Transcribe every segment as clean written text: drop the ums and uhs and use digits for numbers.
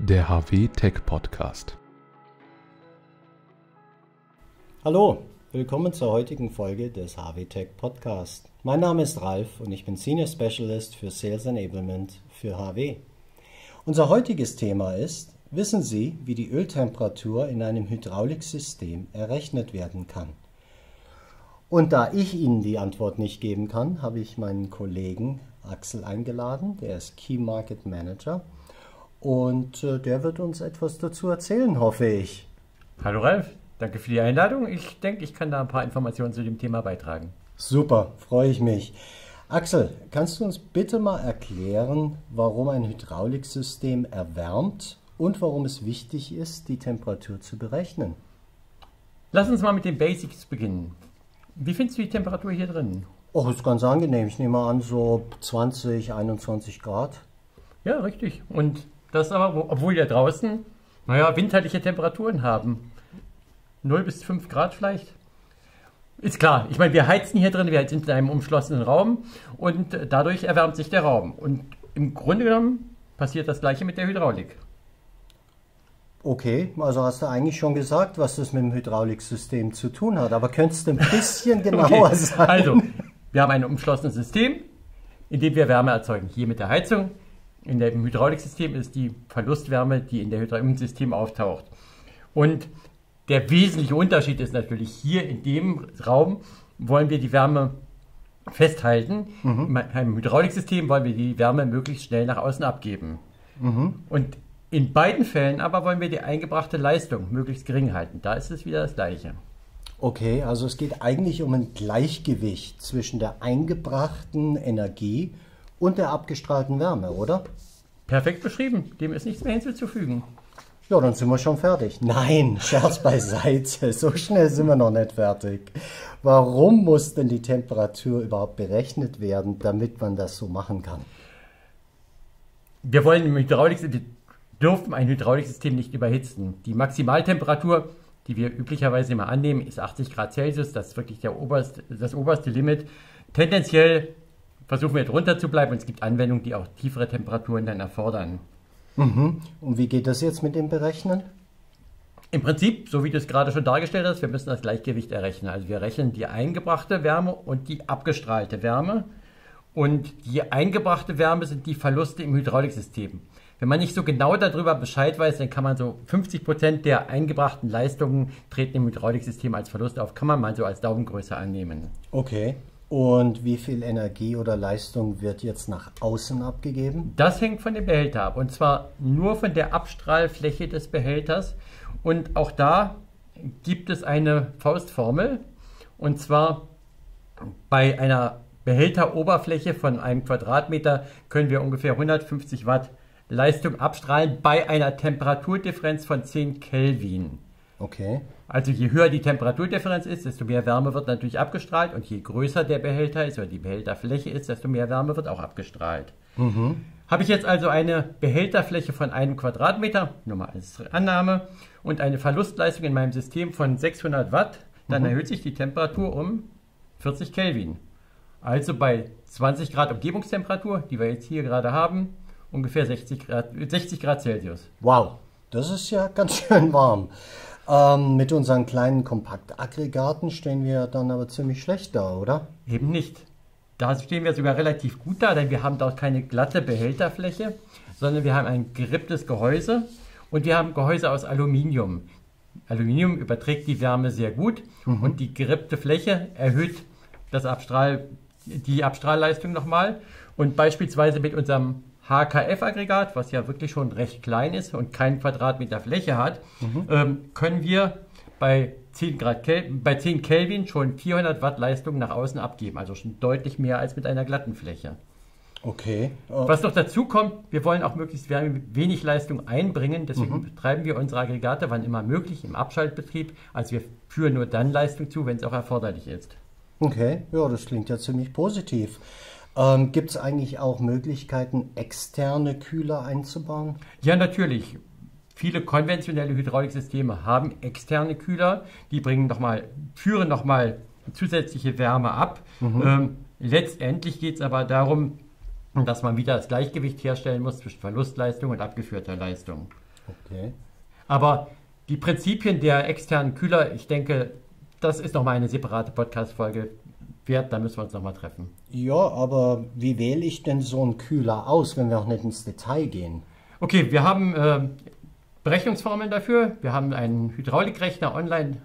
Der HW Tech Podcast. Hallo, willkommen zur heutigen Folge des HW Tech Podcast. Mein Name ist Ralf und ich bin Senior Specialist für Sales Enablement für HW. Unser heutiges Thema ist: Wissen Sie, wie die Öltemperatur in einem Hydrauliksystem errechnet werden kann? Und da ich Ihnen die Antwort nicht geben kann, habe ich meinen Kollegen Axel eingeladen, der ist Key Market Manager. Und der wird uns etwas dazu erzählen, hoffe ich. Hallo Ralf, danke für die Einladung. Ich denke, ich kann da ein paar Informationen zu dem Thema beitragen. Super, freue ich mich. Axel, kannst du uns bitte mal erklären, warum ein Hydrauliksystem erwärmt und warum es wichtig ist, die Temperatur zu berechnen? Lass uns mal mit den Basics beginnen. Wie findest du die Temperatur hier drin? Oh, ist ganz angenehm. Ich nehme an, so 20, 21 Grad. Ja, richtig. Und das aber, obwohl wir draußen, winterliche Temperaturen haben. 0 bis 5 Grad vielleicht. Ist klar, ich meine, wir heizen hier drin, wir sind in einem umschlossenen Raum und dadurch erwärmt sich der Raum. Und im Grunde genommen passiert das Gleiche mit der Hydraulik. Okay, also hast du eigentlich schon gesagt, was das mit dem Hydrauliksystem zu tun hat, aber könntest du ein bisschen genauer sagen? Also, wir haben ein umschlossenes System, in dem wir Wärme erzeugen. Hier mit der Heizung. In dem Hydrauliksystem ist die Verlustwärme, die im System auftaucht. Und der wesentliche Unterschied ist natürlich, hier in dem Raum wollen wir die Wärme festhalten. In einem Hydrauliksystem wollen wir die Wärme möglichst schnell nach außen abgeben. Und in beiden Fällen aber wollen wir die eingebrachte Leistung möglichst gering halten. Da ist es wieder das Gleiche. Okay, also es geht eigentlich um ein Gleichgewicht zwischen der eingebrachten Energie und der abgestrahlten Wärme, oder? Perfekt beschrieben. Dem ist nichts mehr hinzuzufügen. Ja, dann sind wir schon fertig. Nein, Scherz beiseite. So schnell sind wir noch nicht fertig. Warum muss denn die Temperatur überhaupt berechnet werden, damit man das so machen kann? Wir dürfen ein Hydrauliksystem nicht überhitzen. Die Maximaltemperatur, die wir üblicherweise immer annehmen, ist 80 Grad Celsius. Das ist wirklich das oberste Limit. Tendenziell versuchen wir drunter zu bleiben und es gibt Anwendungen, die auch tiefere Temperaturen dann erfordern. Und wie geht das jetzt mit dem Berechnen? Im Prinzip, so wie du es gerade schon dargestellt hast, wir müssen das Gleichgewicht errechnen. Also wir rechnen die eingebrachte Wärme und die abgestrahlte Wärme. Und die eingebrachte Wärme sind die Verluste im Hydrauliksystem. Wenn man nicht so genau darüber Bescheid weiß, dann kann man so 50% der eingebrachten Leistungen treten im Hydrauliksystem als Verlust auf. Kann man mal so als Daumengröße annehmen. Okay. Und wie viel Energie oder Leistung wird jetzt nach außen abgegeben? Das hängt von dem Behälter ab. Und zwar nur von der Abstrahlfläche des Behälters. Und auch da gibt es eine Faustformel. Und zwar bei einer Behälteroberfläche von einem Quadratmeter können wir ungefähr 150 Watt Leistung abstrahlen bei einer Temperaturdifferenz von 10 Kelvin. Okay. Also je höher die Temperaturdifferenz ist, desto mehr Wärme wird natürlich abgestrahlt und je größer der Behälter ist oder die Behälterfläche ist, desto mehr Wärme wird auch abgestrahlt. Habe ich jetzt also eine Behälterfläche von einem Quadratmeter, nur mal als Annahme, und eine Verlustleistung in meinem System von 600 Watt, dann erhöht sich die Temperatur um 40 Kelvin. Also bei 20 Grad Umgebungstemperatur, die wir jetzt hier gerade haben, ungefähr 60 Grad Celsius. Wow, das ist ja ganz schön warm. Mit unseren kleinen Kompaktaggregaten stehen wir dann aber ziemlich schlecht da, oder? Eben nicht. Da stehen wir sogar relativ gut da, denn wir haben dort keine glatte Behälterfläche, sondern wir haben ein geripptes Gehäuse und wir haben Gehäuse aus Aluminium. Aluminium überträgt die Wärme sehr gut und die gerippte Fläche erhöht die Abstrahlleistung nochmal. Und beispielsweise mit unserem HKF-Aggregat, was ja wirklich schon recht klein ist und keinen Quadratmeter Fläche hat, können wir bei 10 Kelvin schon 400 Watt Leistung nach außen abgeben. Also schon deutlich mehr als mit einer glatten Fläche. Okay. Was noch dazu kommt, wir wollen auch möglichst wenig Leistung einbringen. Deswegen betreiben wir unsere Aggregate, wann immer möglich, im Abschaltbetrieb. Also wir führen nur dann Leistung zu, wenn es auch erforderlich ist. Okay, ja, das klingt ja ziemlich positiv. Gibt es eigentlich auch Möglichkeiten, externe Kühler einzubauen? Ja, natürlich. Viele konventionelle Hydrauliksysteme haben externe Kühler, die führen nochmal zusätzliche Wärme ab. Letztendlich geht es aber darum, dass man wieder das Gleichgewicht herstellen muss zwischen Verlustleistung und abgeführter Leistung. Okay. Aber die Prinzipien der externen Kühler, ich denke, das ist nochmal eine separate Podcast-Folge wert, da müssen wir uns nochmal treffen. Ja, aber wie wähle ich denn so einen Kühler aus, wenn wir auch nicht ins Detail gehen? Okay, wir haben Berechnungsformeln dafür. Wir haben einen Hydraulikrechner online,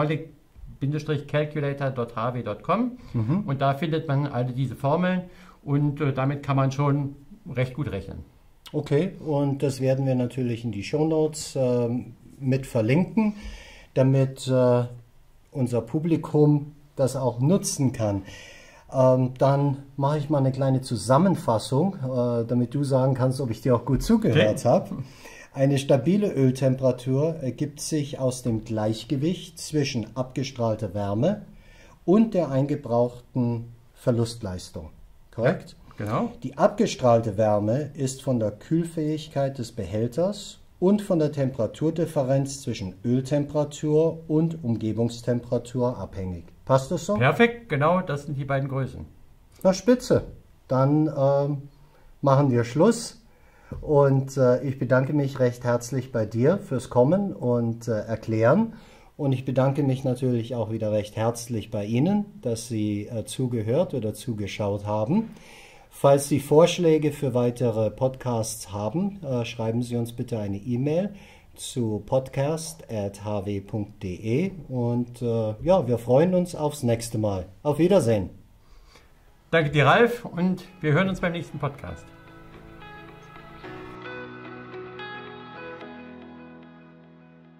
hydraulic-calculator.hw.com und da findet man alle diese Formeln und damit kann man schon recht gut rechnen. Okay, und das werden wir natürlich in die Shownotes mit verlinken, damit unser Publikum das auch nutzen kann. Dann mache ich mal eine kleine Zusammenfassung, damit du sagen kannst, ob ich dir auch gut zugehört habe. Eine stabile Öltemperatur ergibt sich aus dem Gleichgewicht zwischen abgestrahlter Wärme und der eingebrauchten Verlustleistung. Korrekt? Ja, genau. Die abgestrahlte Wärme ist von der Kühlfähigkeit des Behälters und von der Temperaturdifferenz zwischen Öltemperatur und Umgebungstemperatur abhängig. Passt das so? Perfekt, genau, das sind die beiden Größen. Na spitze. Dann machen wir Schluss und ich bedanke mich recht herzlich bei dir fürs Kommen und Erklären. Und ich bedanke mich natürlich auch wieder recht herzlich bei Ihnen, dass Sie zugehört oder zugeschaut haben. Falls Sie Vorschläge für weitere Podcasts haben, schreiben Sie uns bitte eine E-Mail zu podcast@hw.de und ja, wir freuen uns aufs nächste Mal. Auf Wiedersehen. Danke dir, Ralf, und wir hören uns beim nächsten Podcast.